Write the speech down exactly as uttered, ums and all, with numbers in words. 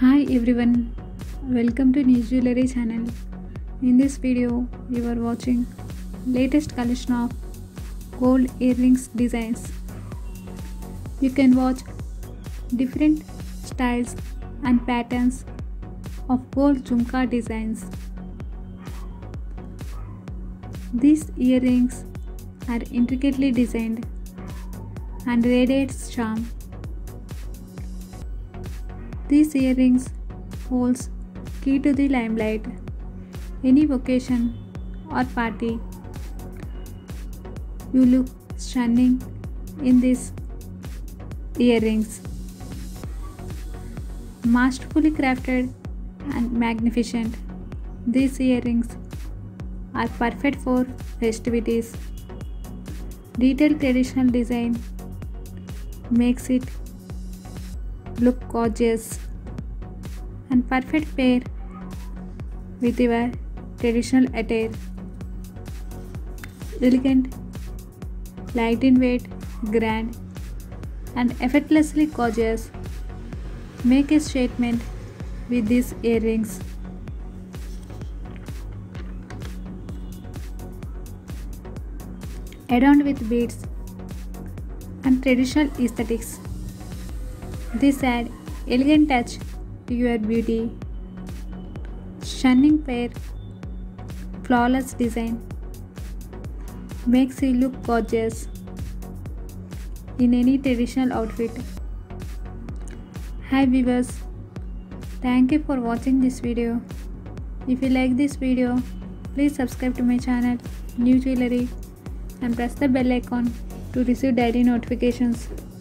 Hi everyone, welcome to New Jewelry channel. In this video, you are watching latest collection of gold earrings designs. You can watch different styles and patterns of gold jhumka designs. These earrings are intricately designed and radiate charm. These earrings holds key to the limelight. Any occasion or party, you look stunning in these earrings. Masterfully crafted and magnificent, these earrings are perfect for festivities. Detailed traditional design makes it look gorgeous and perfect pair with your traditional attire. Elegant, light in weight, grand and effortlessly gorgeous. Make a statement with these earrings. Adorned with beads and traditional aesthetics, this add elegant touch to your beauty. Stunning pair, flawless design makes you look gorgeous in any traditional outfit. Hi viewers, thank you for watching this video. If you like this video, please subscribe to my channel New Jewelry and press the bell icon to receive daily notifications.